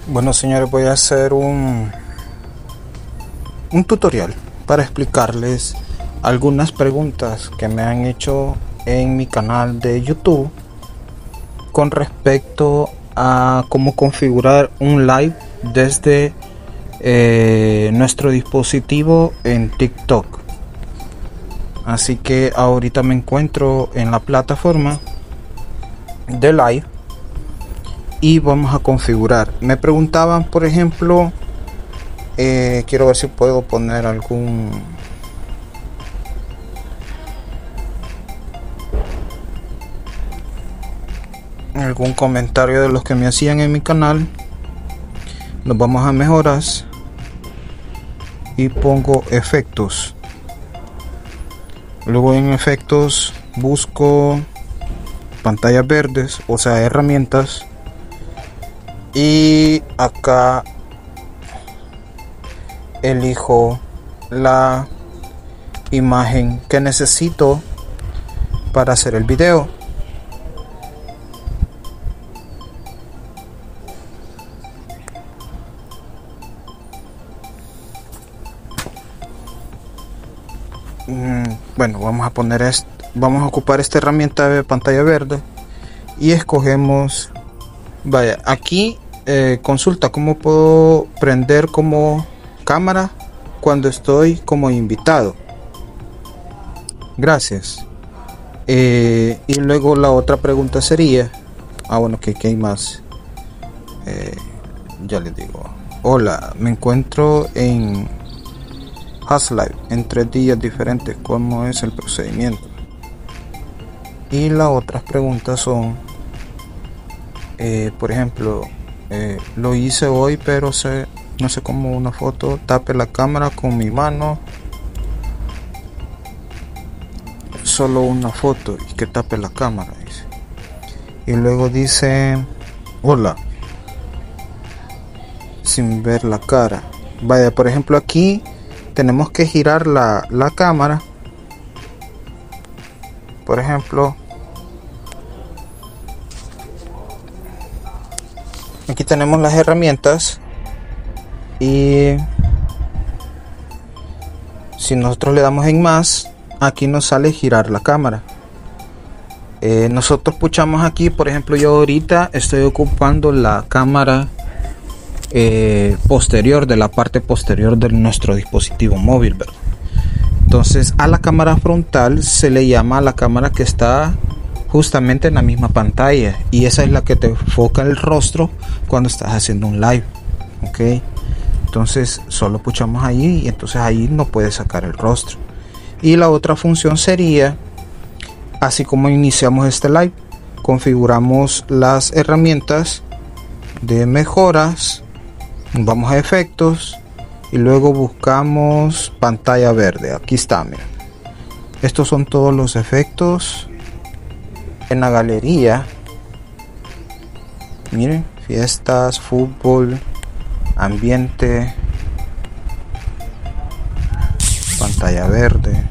Bueno, señores, voy a hacer un tutorial para explicarles algunas preguntas que me han hecho en mi canal de YouTube con respecto a cómo configurar un live desde nuestro dispositivo en TikTok. Así que ahorita me encuentro en la plataforma de live y vamos a configurar. Me preguntaban, por ejemplo, quiero ver si puedo poner algún comentario de los que me hacían en mi canal. Nos vamos a mejoras y pongo efectos. Luego en efectos busco pantallas verdes, o sea, herramientas, y acá elijo la imagen que necesito para hacer el video. Bueno, vamos a ocupar esta herramienta de pantalla verde y escogemos, vaya, aquí consulta cómo puedo prender como cámara cuando estoy como invitado. Gracias. Y luego la otra pregunta sería, bueno, ¿qué hay más? Ya les digo, hola, me encuentro en Live en 3 días diferentes, ¿cómo es el procedimiento? Y las otras preguntas son, por ejemplo, lo hice hoy, pero no sé cómo una foto tape la cámara con mi mano, solo una foto y que tape la cámara, dice. Y luego dice, hola, sin ver la cara. Vaya, por ejemplo, aquí tenemos que girar la cámara. Por ejemplo, aquí tenemos las herramientas y si nosotros le damos en más, aquí nos sale girar la cámara. Nosotros puchamos aquí, por ejemplo, yo ahorita estoy ocupando la cámara posterior, de la parte posterior de nuestro dispositivo móvil, ¿verdad? Entonces a la cámara frontal se le llama a la cámara que está justamente en la misma pantalla, y esa es la que te enfoca el rostro cuando estás haciendo un live, ok. Entonces solo puchamos ahí y entonces ahí no puedes sacar el rostro. Y la otra función sería, así como iniciamos este live, configuramos las herramientas de mejoras, vamos a efectos y luego buscamos pantalla verde. Aquí está, miren. Estos son todos los efectos en la galería. Miren, fiestas, fútbol, ambiente, pantalla verde,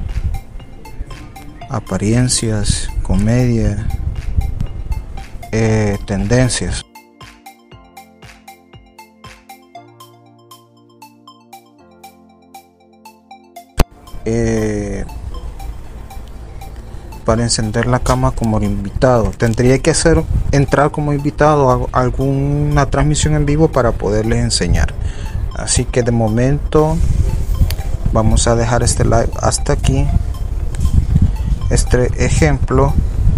apariencias, comedia, tendencias. Para encender la cámara como invitado, tendría que entrar como invitado a alguna transmisión en vivo para poderles enseñar. Así que de momento vamos a dejar este live hasta aquí, este ejemplo.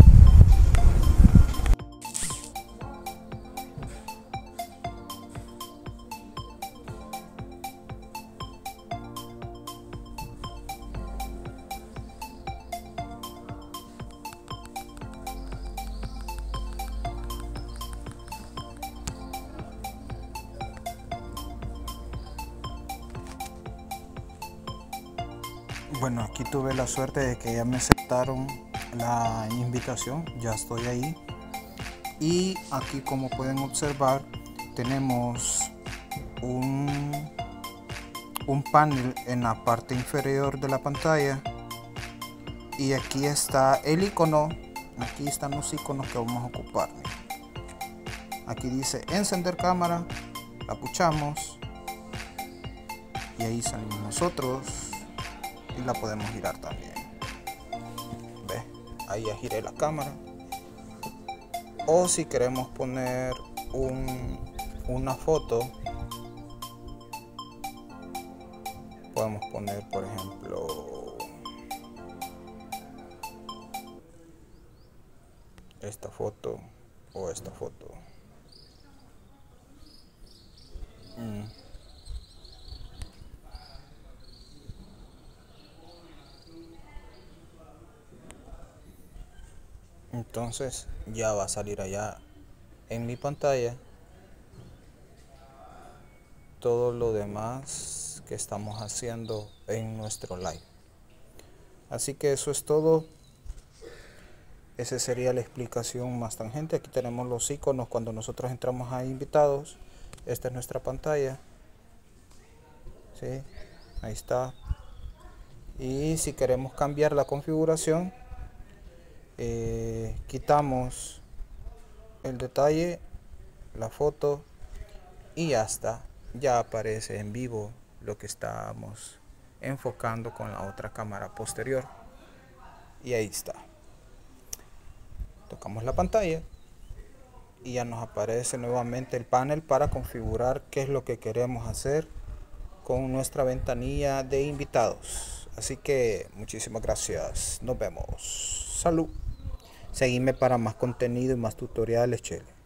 Bueno, aquí tuve la suerte de que ya me aceptaron la invitación, ya estoy ahí. Y aquí, como pueden observar, tenemos un panel en la parte inferior de la pantalla, y aquí está el icono. Aquí están los iconos que vamos a ocupar. Aquí dice encender cámara, la puchamos y ahí salimos nosotros y la podemos girar también. ¿Ves? Ahí ya giré la cámara. O si queremos poner una foto, podemos poner, por ejemplo, esta foto o esta foto. Entonces ya va a salir allá en mi pantalla todo lo demás que estamos haciendo en nuestro live. Así que eso es todo. Esa sería la explicación más tangente. Aquí tenemos los iconos cuando nosotros entramos a invitados. Esta es nuestra pantalla. ¿Sí? Ahí está. Y si queremos cambiar la configuración, quitamos el detalle, la foto y ya está. Ya aparece en vivo lo que estábamos enfocando con la otra cámara posterior. Y ahí está. Tocamos la pantalla y ya nos aparece nuevamente el panel para configurar qué es lo que queremos hacer con nuestra ventanilla de invitados. Así que muchísimas gracias. Nos vemos. Salud. Seguime para más contenido y más tutoriales, chele.